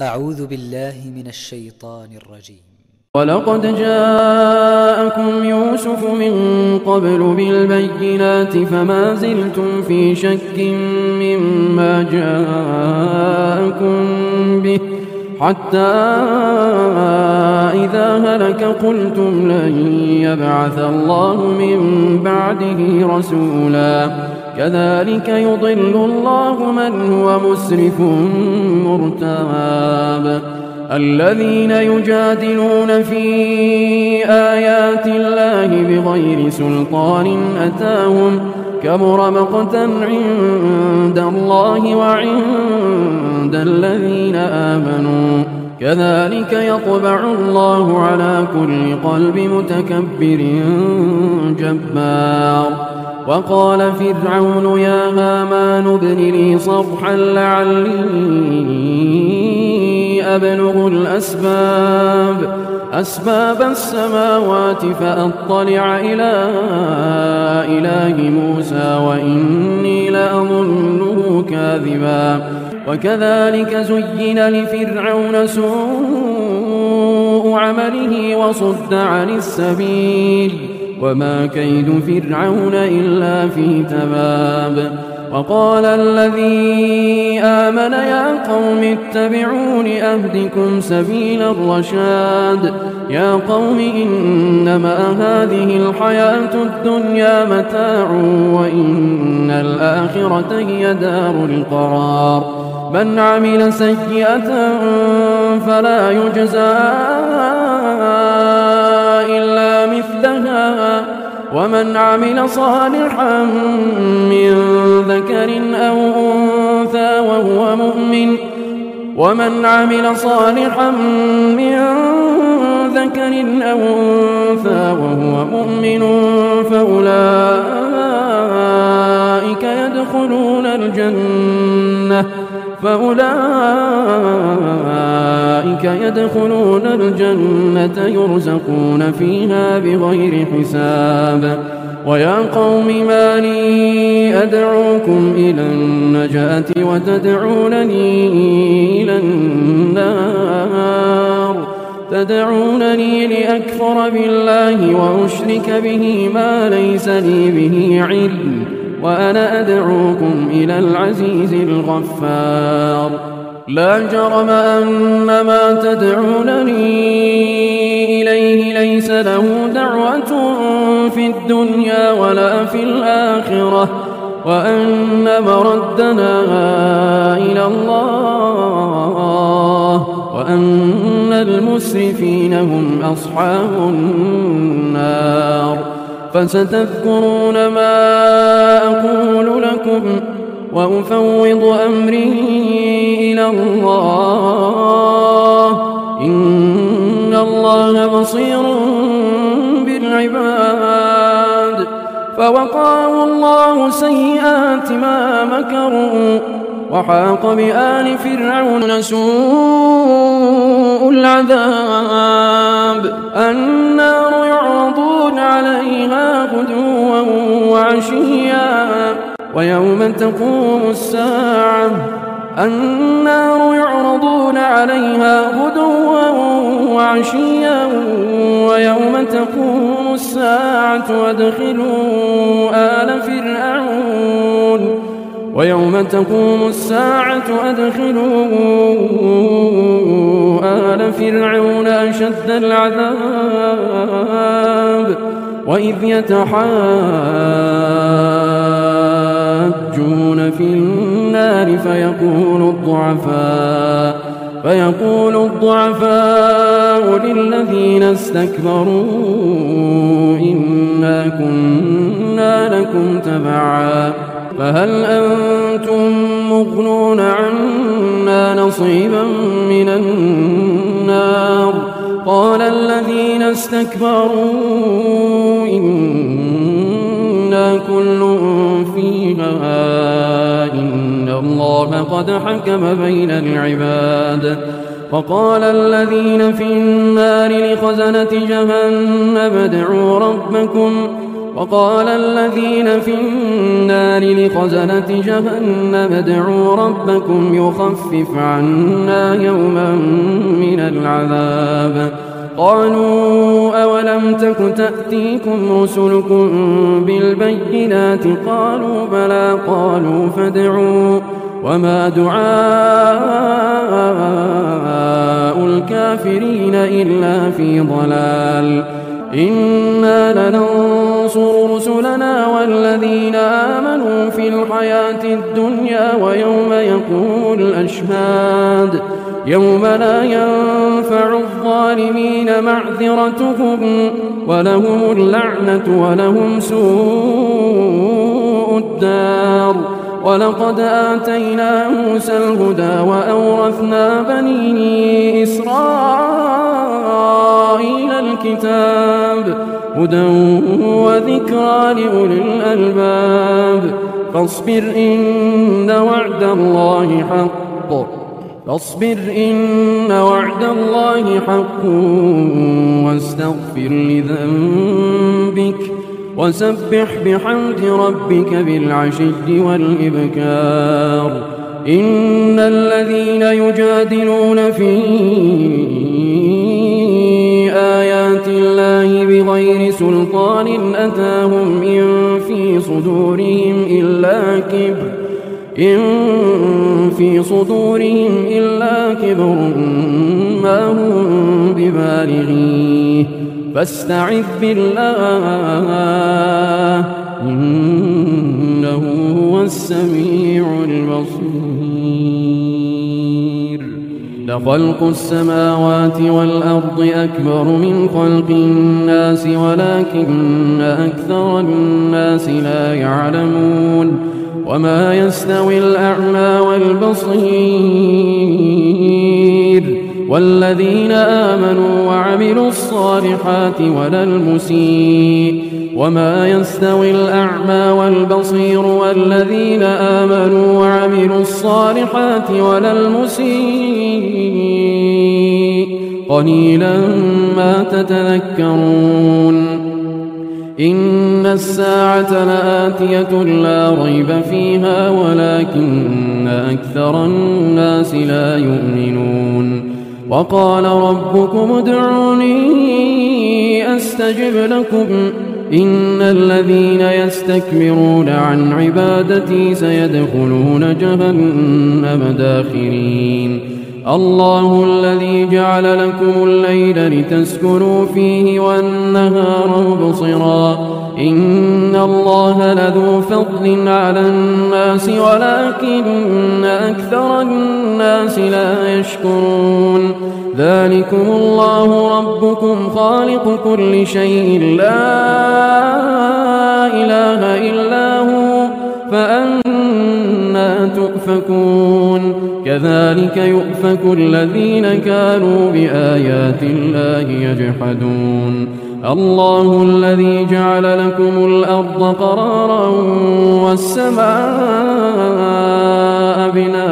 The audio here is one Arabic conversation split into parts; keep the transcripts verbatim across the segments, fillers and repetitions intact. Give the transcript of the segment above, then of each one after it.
أعوذ بالله من الشيطان الرجيم. ولقد جاءكم يوسف من قبل بالبينات فما زلتم في شك مما جاءكم به حتى إذا هلك قلتم لن يبعث الله من بعده رسولا كذلك يضل الله من هو مسرف مرتاب. الذين يجادلون في آيات الله بغير سلطان أتاهم كبر مقتا عند الله وعند الذين آمنوا كذلك يطبع الله على كل قلب متكبر جبار. وقال فرعون يا هامان ابن لي صرحا لعلي أبلغ الأسباب أسباب السماوات فأطلع إلى إله موسى وإني لأظنه كاذبا. وكذلك زين لفرعون سوء عمله وصد عن السبيل وما كيد فرعون إلا في تباب. وقال الذي آمن يا قوم اتبعون أهدكم سبيل الرشاد. يا قوم إنما هذه الحياة الدنيا متاع وإن الآخرة هي دار القرار. من عمل سيئة فلا يجزى إلا مثلها ومن عمل صالحا من ذكر أو أنثى وهو مؤمن ومن عمل صالحا من ذكر أو أنثى وهو مؤمن فأولئك يدخلون الجنة فأولئك يدخلون الجنة يرزقون فيها بغير حساب. ويا قوم ما لي أدعوكم إلى النجاة وتدعونني إلى النار تدعونني لأكفر بالله وأشرك به ما ليس لي به علم وأنا أدعوكم إلى العزيز الغفار. لا جرم أن ما تدعونني إليه ليس له دعوة في الدنيا ولا في الآخرة وأن مردنا إلى الله وأن المسرفين هم أصحاب النار. فستذكرون ما أقول لكم وأفوض أمري إلى الله إن الله بصير بالعباد. فوقاه الله سيئات ما مكروا وحاق بآل فرعون سوء العذاب. النار يعرضون عليها غدوا وعشيا ويوم تقوم الساعة النار يعرضون عليها غدوا وعشيا ويوم تقوم الساعة أدخلوا آل فرعون ويوم تقوم الساعة أدخلوا آل فرعون أشد العذاب. وإذ يتحاجون في النار فيقول الضعفاء فيقول الضعفاء للذين استكبروا إنا كنا لكم تبعا فهل أنتم مغنون عنا نصيبا من النار. قال الذين استكبروا إنا كل فيها إن الله قد حكم بين العباد. وقال الذين في النار لخزنة جهنم ادعوا ربكم وقال الذين في النار لخزنة جهنم ادعوا ربكم يخفف عنا يوما من العذاب قالوا أولم تك تأتيكم رسلكم بالبينات قالوا بلى قالوا فادعوا وما دعاء الكافرين إلا في ضلال إنا لننصر رسلنا والذين آمنوا في الحياة الدنيا ويوم يقوم الأشهاد يوم لا ينفع الظالمين معذرتهم ولهم اللعنة ولهم سوء الدار ولقد آتينا موسى الهدى وأورثنا بني إسرائيل الكتاب هدى وذكرى لأولي الألباب فاصبر إن وعد الله حق فاصبر إن وعد الله حق واستغفر لذنبك وسبح بحمد ربك بالعشي والإبكار إن الذين يجادلون في آيات الله بغير سلطان أتاهم إن في صدورهم إلا كبر إن في صدورهم إلا كبر ما هم ببالغيه فاستعذ بالله إنه هو السميع البصير لخلق السماوات والأرض أكبر من خلق الناس ولكن أكثر الناس لا يعلمون وما يستوي الأعمى والبصير والذين آمنوا وعملوا الصالحات ولا المسيء وما يستوي الأعمى والبصير والذين آمنوا وعملوا الصالحات ولا المسيء قليلا ما تتذكرون إن الساعة لآتية لا ريب فيها ولكن أكثر الناس لا يؤمنون وقال ربكم ادعوني أستجب لكم إن الذين يستكبرون عن عبادتي سيدخلون جهنم داخرين الله الذي جعل لكم الليل لتسكنوا فيه والنهار مبصرا إن الله لذو فضل على الناس ولكن أكثر الناس لا يشكرون ذلكم الله ربكم خالق كل شيء لا إله إلا هو فأنا تؤفكون كذلك يؤفك الذين كانوا بآيات الله يجحدون الله الذي جعل لكم الأرض قرارا والسماء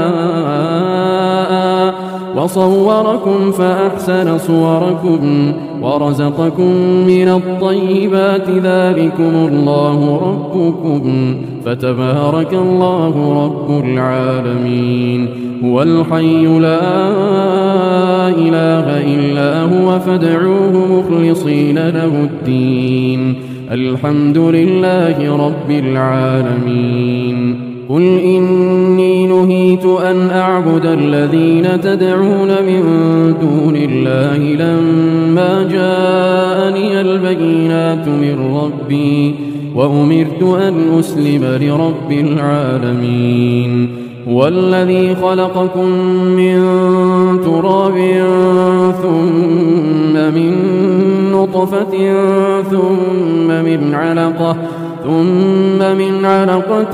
بناء وصوركم فأحسن صوركم ورزقكم من الطيبات ذلكم الله ربكم فتبارك الله رب العالمين هو الحي لا إله إلا هو فادعوه مخلصين له الدين الحمد لله رب العالمين قل إني نهيت أن أعبد الذين تدعون من دون الله لما جاءني البينات من ربي وأمرت أن أسلم لرب العالمين والذي خلقكم من تراب ثم من نطفة ثم من علقة ثم من علقة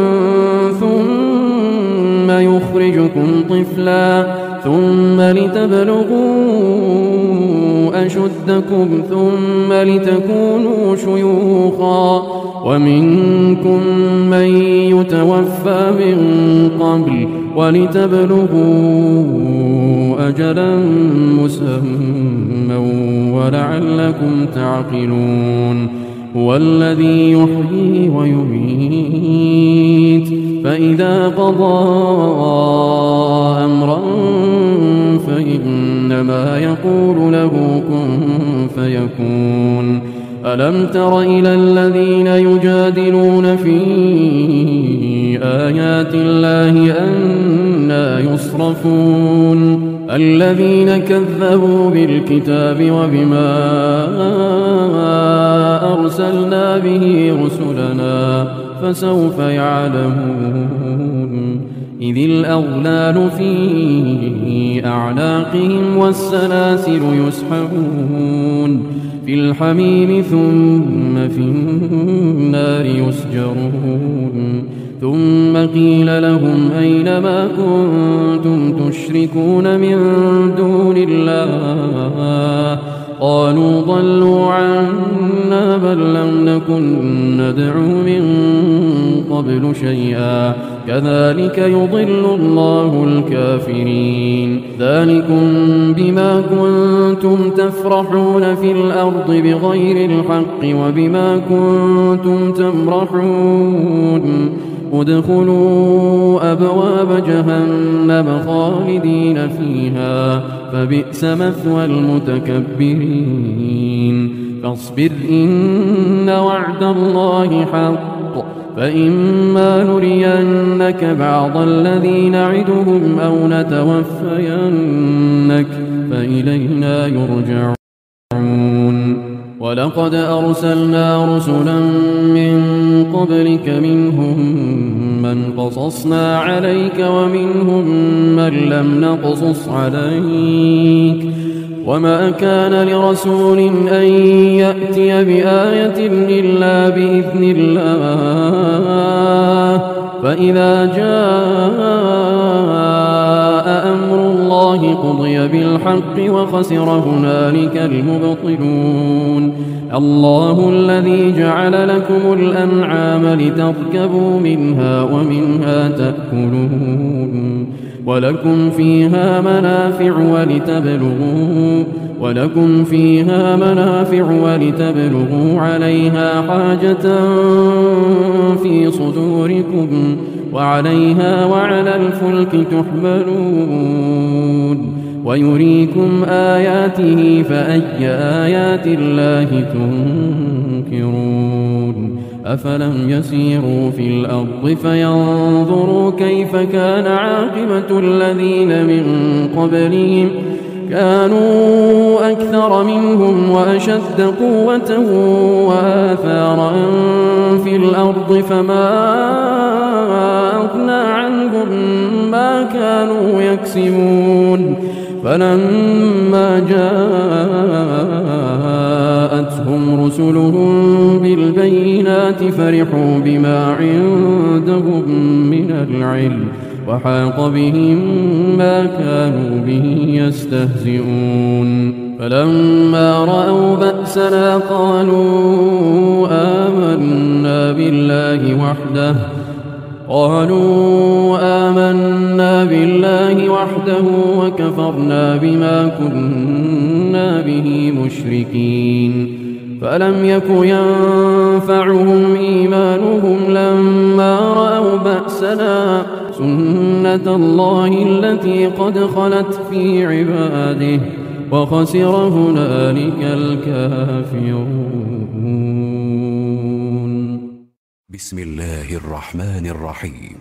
ثم يخرجكم طفلا ثم لتبلغوا أشدكم ثم لتكونوا شيوخا ومنكم من يتوفى من قبل ولتبلغوا أجلا مسمى ولعلكم تعقلون هو الذي يحيي ويميت فإذا قضى أمرا فإنما يقول له كن فيكون ألم تر إلى الذين يجادلون في آيات الله أنى يصرفون الذين كذبوا بالكتاب وبما أرسلنا به رسلنا فسوف يعلمون إذ الأغلال في أعناقهم والسلاسل يسحبون في الحميم ثم في النار يسجرون ثم قيل لهم أين ما كنتم تشركون من دون الله قالوا ضلوا عنا بل لم نكن ندعو من قبل شيئا كذلك يضل الله الكافرين ذلكم بما كنتم تفرحون في الأرض بغير الحق وبما كنتم تمرحون ادخلوا أبواب جهنم خالدين فيها فبئس مثوى المتكبرين فاصبر إن وعد الله حق فإما نرينك بعض الذي نعدهم أو نتوفينك فإلينا يرجعون ولقد أرسلنا رسلا من قبلك منهم من قصصنا عليك ومنهم من لم نقصص عليك وما كان لرسول أن يأتي بآية إلا بإذن الله فإذا جاء أمر الله قضي بالحق وخسر هنالك المبطلون الله الذي جعل لكم الأنعام لتركبوا منها ومنها تأكلون ولكم فيها منافع ولتبلغوا ولكم فيها منافع ولتبلغوا عليها حاجة في صدوركم وعليها وعلى الفلك تحملون ويريكم آياته فأي آيات الله تنكرون أفلم يسيروا في الأرض فينظروا كيف كان عاقبة الذين من قبلهم كانوا أكثر منهم وأشد قوة وآثارا في الأرض فما أغنى عنهم ما كانوا يكسبون فلما جاءتهم رسلهم بالبينات فرحوا بما عندهم من العلم وحاق بهم ما كانوا به يستهزئون فلما رأوا بأسنا قالوا آمنا بالله وحده قالوا آمنا بالله وحده وكفرنا بما كنا به مشركين فلم يك ينفعهم إيمانهم لما رأوا بأسنا سنة الله التي قد خلت في عباده وخسر هنالك الكافرون. بسم الله الرحمن الرحيم.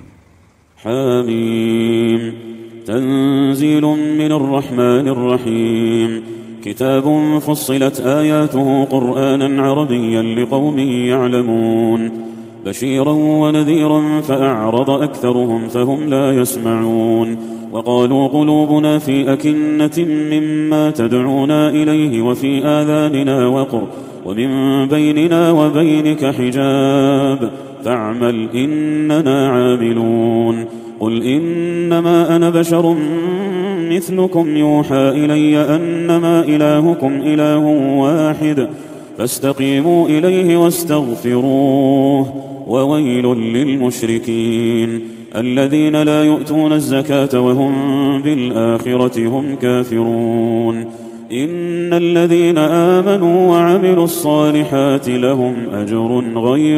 حميم تنزيل من الرحمن الرحيم كتاب فصلت آياته قرآنا عربيا لقوم يعلمون بشيرا ونذيرا فأعرض أكثرهم فهم لا يسمعون وقالوا قلوبنا في أكنة مما تدعونا إليه وفي آذاننا وقر ومن بيننا وبينك حجاب فاعمل إننا عاملون قل إنما أنا بشر مثلكم يوحى إلي أنما إلهكم إله واحد فاستقيموا إليه واستغفروه وويل للمشركين الذين لا يؤتون الزكاة وهم بالآخرة هم كافرون إن الذين آمنوا وعملوا الصالحات لهم أجر غير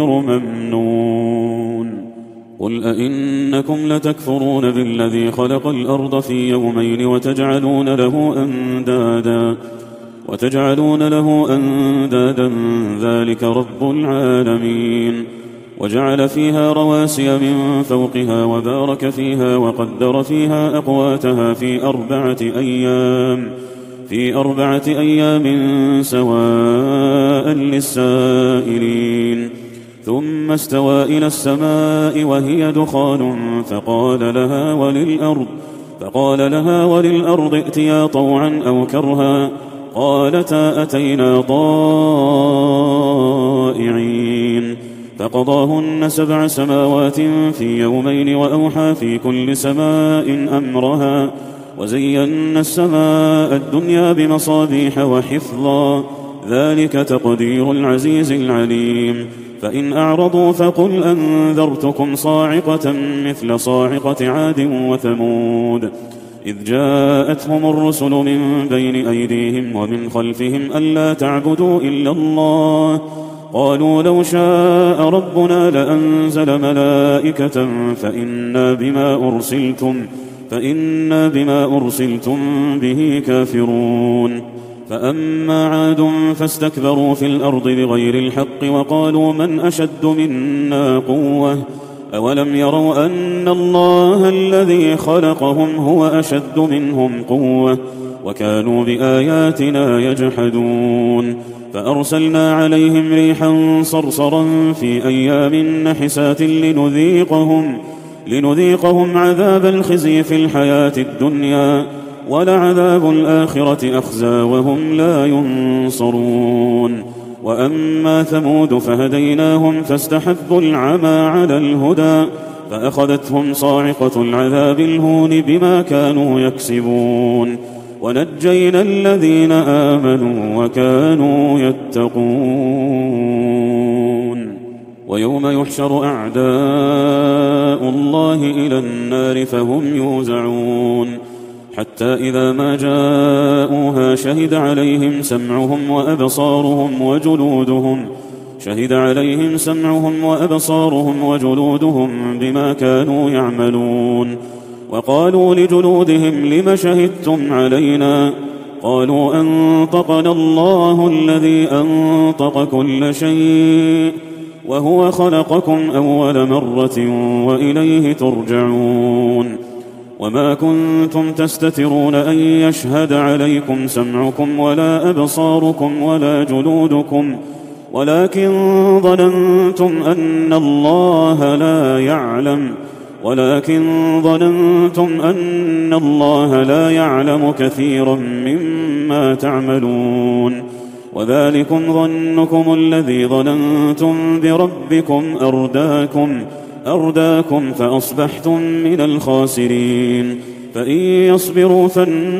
ممنون قل أئنكم لتكفرون بالذي خلق الأرض في يومين وتجعلون له أندادا وتجعلون له أندادا ذلك رب العالمين وجعل فيها رواسي من فوقها وبارك فيها وقدر فيها أقواتها في أربعة أيام في أربعة أيام سواء للسائلين ثم استوى إلى السماء وهي دخان فقال لها وللأرض فقال لها وللأرض ائتيا طوعا أو كرها قالتا أتينا طائعين فقضاهن سبع سماوات في يومين وأوحى في كل سماء أمرها وزينا السماء الدنيا بمصابيح وحفظا ذلك تقدير العزيز العليم فإن أعرضوا فقل أنذرتكم صاعقة مثل صاعقة عاد وثمود إذ جاءتهم الرسل من بين أيديهم ومن خلفهم ألا تعبدوا إلا الله قالوا لو شاء ربنا لأنزل ملائكة فإنا بما أرسلتم فإنا بما أرسلتم به كافرون فأما عاد فاستكبروا في الأرض بغير الحق وقالوا من أشد منا قوة أولم يروا أن الله الذي خلقهم هو أشد منهم قوة وكانوا بآياتنا يجحدون فأرسلنا عليهم ريحا صرصرا في أيام نحسات لنذيقهم لنذيقهم عذاب الخزي في الحياة الدنيا ولعذاب الآخرة أخزى وهم لا ينصرون وأما ثمود فهديناهم فاستحبوا العمى على الهدى فأخذتهم صاعقة العذاب الهون بما كانوا يكسبون ونجينا الذين آمنوا وكانوا يتقون ويوم يحشر أعداء الله إلى النار فهم يوزعون حتى إذا ما جاءوها شهد عليهم سمعهم وأبصارهم وجلودهم شهد عليهم سمعهم وأبصارهم وجلودهم بما كانوا يعملون وقالوا لجلودهم لم شهدتم علينا قالوا أنطقنا الله الذي أنطق كل شيء وهو خلقكم أول مرة وإليه ترجعون وما كنتم تستترون أن يشهد عليكم سمعكم ولا أبصاركم ولا جلودكم ولكن ظننتم أن الله لا يعلم ولكن ظننتم أن الله لا يعلم كثيرا مما تعملون وذلكم ظنكم الذي ظننتم بربكم أرداكم أرداكم فأصبحتم من الخاسرين فإن يصبروا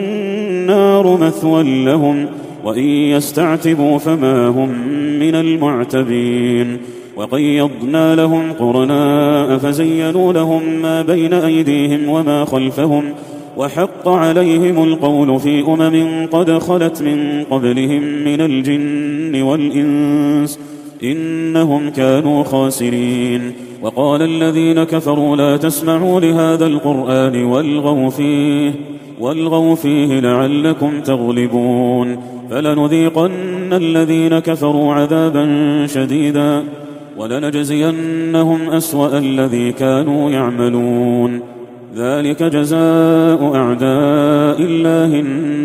فالنار مثوى لهم وإن يستعتبوا فما هم من المعتبين وقيضنا لهم قرناء فزينوا لهم ما بين أيديهم وما خلفهم وحق عليهم القول في أمم قد خلت من قبلهم من الجن والإنس إنهم كانوا خاسرين وقال الذين كفروا لا تسمعوا لهذا القرآن والغوا فيه والغوا فيه لعلكم تغلبون فلنذيقن الذين كفروا عذابا شديدا ولنجزينهم أسوأ الذي كانوا يعملون ذلك جزاء أعداء الله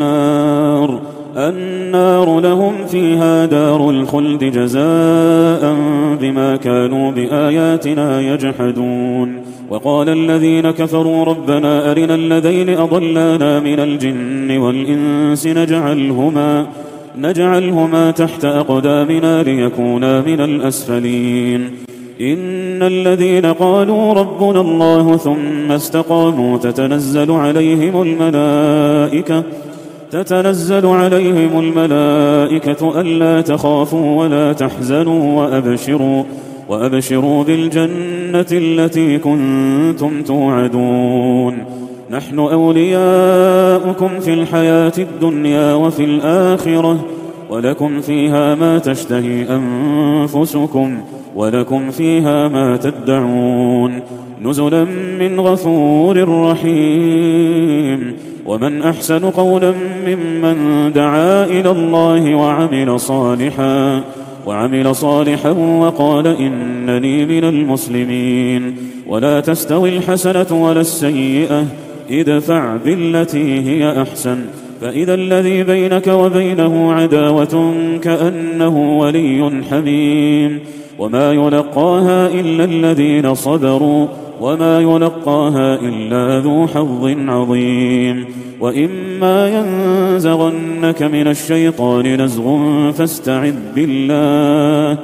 النار النار لهم فيها دار الخلد جزاء بما كانوا بآياتنا يجحدون وقال الذين كفروا ربنا أرنا الذين أضلانا من الجن والإنس نجعلهما نجعلهما تحت أقدامنا ليكونا من الأسفلين إن الذين قالوا ربنا الله ثم استقاموا تتنزل عليهم الملائكة تتنزل عليهم الملائكة ألا تخافوا ولا تحزنوا وأبشروا وأبشروا بالجنة التي كنتم توعدون نحن أولياؤكم في الحياة الدنيا وفي الآخرة ولكم فيها ما تشتهي أنفسكم ولكم فيها ما تدعون نزلا من غفور رحيم ومن أحسن قولا ممن دعا إلى الله وعمل صالحا وعمل صالحا وقال إنني من المسلمين ولا تستوي الحسنة ولا السيئة ادفع بالتي هي أحسن فإذا الذي بينك وبينه عداوة كأنه ولي حميم وما يلقاها إلا الذين صبروا وما يلقاها إلا ذو حظ عظيم وإما ينزغنك من الشيطان نزغ فاستعذ بالله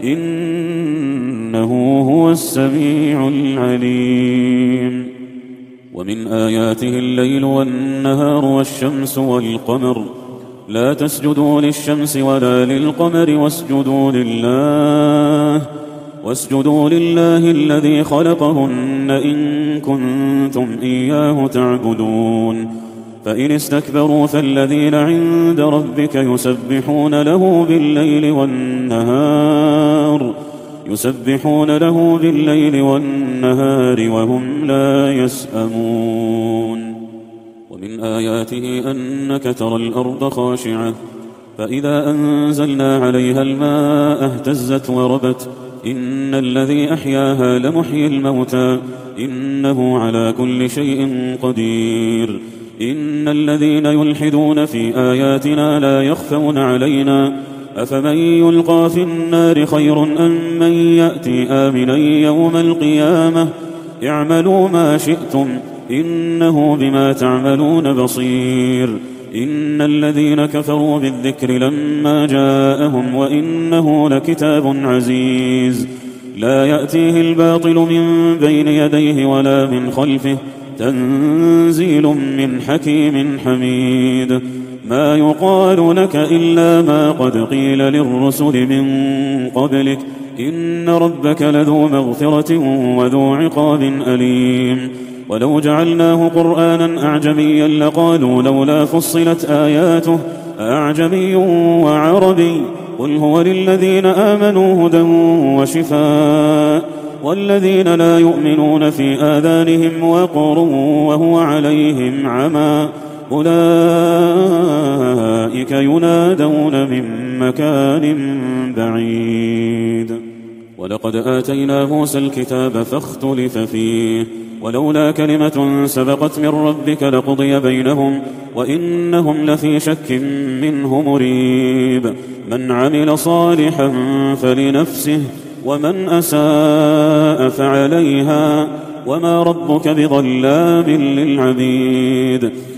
إنه هو السميع العليم ومن آياته الليل والنهار والشمس والقمر لا تسجدوا للشمس ولا للقمر واسجدوا لله واسجدوا لله الذي خلقهن إن كنتم إياه تعبدون فإن استكبروا فالذين عند ربك يسبحون له بالليل والنهار يسبحون له بالليل والنهار وهم لا يسأمون ومن آياته أنك ترى الأرض خاشعة فإذا أنزلنا عليها الماء اهتزت وربت إن الذي أحياها لمحيي الموتى إنه على كل شيء قدير إن الذين يلحدون في آياتنا لا يخفون علينا أفمن يلقى في النار خير أم من يأتي آمنا يوم القيامة اعملوا ما شئتم إنه بما تعملون بصير إن الذين كفروا بالذكر لما جاءهم وإنه لكتاب عزيز لا يأتيه الباطل من بين يديه ولا من خلفه تنزيل من حكيم حميد ما يقال لك إلا ما قد قيل للرسل من قبلك إن ربك لذو مغفرة وذو عقاب أليم ولو جعلناه قرآنا أعجميا لقالوا لولا فصلت آياته أعجمي وعربي قل هو للذين آمنوا هدى وشفاء والذين لا يؤمنون في آذانهم وقر وهو عليهم عمى أولئك ينادون من مكان بعيد ولقد آتينا موسى الكتاب فاختلف فيه ولولا كلمة سبقت من ربك لقضي بينهم وإنهم لفي شك منه مريب من عمل صالحا فلنفسه ومن أساء فعليها وما ربك بظلام للعبيد